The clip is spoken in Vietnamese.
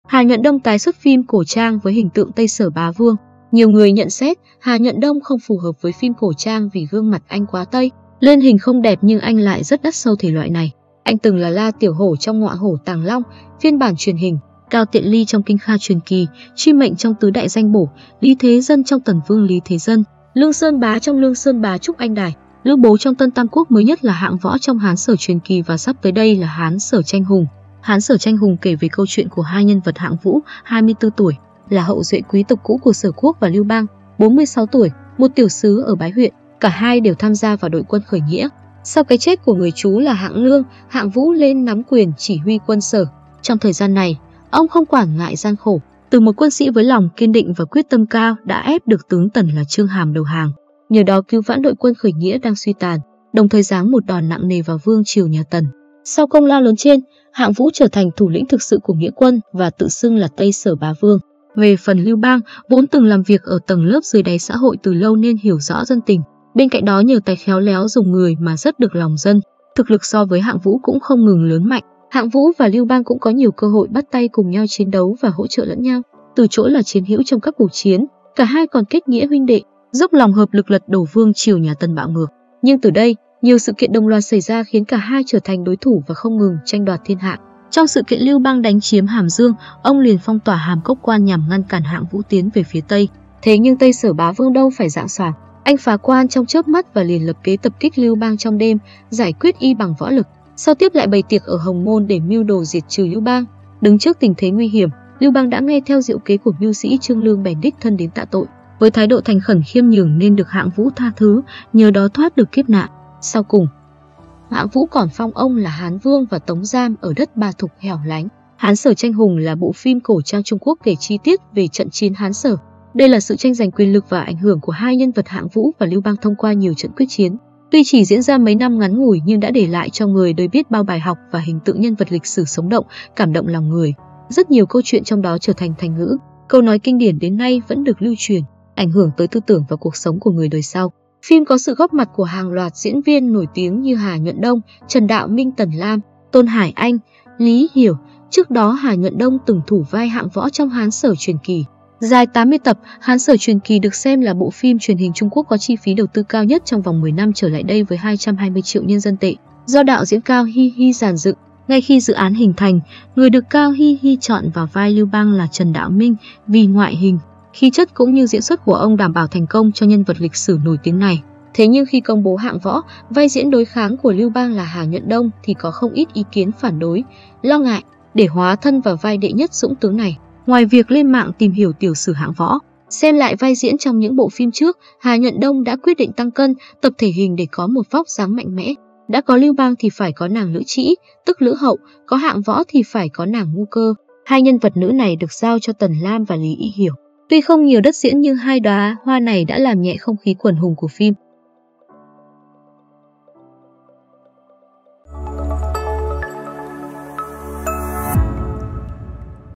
Hà Nhuận Đông tái xuất phim cổ trang với hình tượng Tây Sở Bá Vương. Nhiều người nhận xét Hà Nhuận Đông không phù hợp với phim cổ trang vì gương mặt anh quá Tây, lên hình không đẹp nhưng anh lại rất đắt sâu thể loại này. Anh từng là La Tiểu Hổ trong Ngọa Hổ Tàng Long, phiên bản truyền hình, Cao Tiện Ly trong Kinh Kha truyền kỳ, Truy Mệnh trong Tứ Đại Danh Bổ, Lý Thế Dân trong Tần Vương Lý Thế Dân, Lương Sơn Bá trong Lương Sơn Bá Trúc Anh Đài, Lữ Bố trong Tân Tam Quốc, mới nhất là hạng võ trong Hán Sở truyền kỳ và sắp tới đây là Hán Sở Tranh Hùng. Hán Sở Tranh Hùng kể về câu chuyện của hai nhân vật Hạng Vũ, 24 tuổi, là hậu duệ quý tộc cũ của Sở Quốc, và Lưu Bang, 46 tuổi, một tiểu sứ ở Bái Huyện. Cả hai đều tham gia vào đội quân khởi nghĩa. Sau cái chết của người chú là Hạng Lương, Hạng Vũ lên nắm quyền chỉ huy quân Sở. Trong thời gian này, ông không quản ngại gian khổ, từ một quân sĩ với lòng kiên định và quyết tâm cao đã ép được tướng Tần là Chương Hàm đầu hàng. Nhờ đó cứu vãn đội quân khởi nghĩa đang suy tàn, đồng thời giáng một đòn nặng nề vào vương triều nhà Tần. Sau công lao lớn trên, Hạng Vũ trở thành thủ lĩnh thực sự của nghĩa quân và tự xưng là Tây Sở Bá Vương. Về phần Lưu Bang, vốn từng làm việc ở tầng lớp dưới đáy xã hội từ lâu nên hiểu rõ dân tình. Bên cạnh đó nhờ tài khéo léo dùng người mà rất được lòng dân, thực lực so với Hạng Vũ cũng không ngừng lớn mạnh. Hạng Vũ và Lưu Bang cũng có nhiều cơ hội bắt tay cùng nhau chiến đấu và hỗ trợ lẫn nhau. Từ chỗ là chiến hữu trong các cuộc chiến, cả hai còn kết nghĩa huynh đệ, dốc lòng hợp lực lật đổ vương triều nhà Tần bạo ngược. Nhưng từ đây, nhiều sự kiện đồng loạt xảy ra khiến cả hai trở thành đối thủ và không ngừng tranh đoạt thiên hạ. Trong sự kiện Lưu Bang đánh chiếm Hàm Dương, ông liền phong tỏa Hàm Cốc Quan nhằm ngăn cản Hạng Vũ tiến về phía Tây. Thế nhưng Tây Sở Bá Vương đâu phải dạng xoàng, anh phá quan trong chớp mắt và liền lập kế tập kích Lưu Bang trong đêm, giải quyết y bằng võ lực. Sau tiếp lại bày tiệc ở Hồng Môn để mưu đồ diệt trừ Lưu Bang. Đứng trước tình thế nguy hiểm, Lưu Bang đã nghe theo diệu kế của mưu sĩ Trương Lương, bèn đích thân đến tạ tội. Với thái độ thành khẩn khiêm nhường nên được Hạng Vũ tha thứ, nhờ đó thoát được kiếp nạn. Sau cùng, Hạng Vũ còn phong ông là Hán Vương và tống giam ở đất Ba Thục hẻo lánh. Hán Sở Tranh Hùng là bộ phim cổ trang Trung Quốc kể chi tiết về trận chiến Hán Sở. Đây là sự tranh giành quyền lực và ảnh hưởng của hai nhân vật Hạng Vũ và Lưu Bang thông qua nhiều trận quyết chiến. Tuy chỉ diễn ra mấy năm ngắn ngủi nhưng đã để lại cho người đời biết bao bài học và hình tượng nhân vật lịch sử sống động, cảm động lòng người. Rất nhiều câu chuyện trong đó trở thành thành ngữ, câu nói kinh điển đến nay vẫn được lưu truyền, ảnh hưởng tới tư tưởng và cuộc sống của người đời sau. Phim có sự góp mặt của hàng loạt diễn viên nổi tiếng như Hà Nhuận Đông, Trần Đạo Minh, Tần Lam, Tôn Hải Anh, Lý Hiểu. Trước đó Hà Nhuận Đông từng thủ vai Hạng Võ trong Hán Sở truyền kỳ. Dài 80 tập, Hán Sở truyền kỳ được xem là bộ phim truyền hình Trung Quốc có chi phí đầu tư cao nhất trong vòng 10 năm trở lại đây với 220 triệu nhân dân tệ. Do đạo diễn Cao Hi Hi dàn dựng, ngay khi dự án hình thành, người được Cao Hi Hi chọn vào vai Lưu Bang là Trần Đạo Minh vì ngoại hình, khí chất cũng như diễn xuất của ông đảm bảo thành công cho nhân vật lịch sử nổi tiếng này. Thế nhưng khi công bố Hạng Võ, vai diễn đối kháng của Lưu Bang là Hà Nhuận Đông thì có không ít ý kiến phản đối, lo ngại để hóa thân vào vai đệ nhất dũng tướng này. Ngoài việc lên mạng tìm hiểu tiểu sử Hạng Võ, xem lại vai diễn trong những bộ phim trước, Hà Nhuận Đông đã quyết định tăng cân, tập thể hình để có một vóc dáng mạnh mẽ. Đã có Lưu Bang thì phải có nàng Lữ Trĩ, tức Lữ Hậu, có Hạng Võ thì phải có nàng Ngu Cơ. Hai nhân vật nữ này được giao cho Tần Lam và Lý Y Hiểu. Tuy không nhiều đất diễn nhưng hai đóa hoa này đã làm nhẹ không khí quần hùng của phim.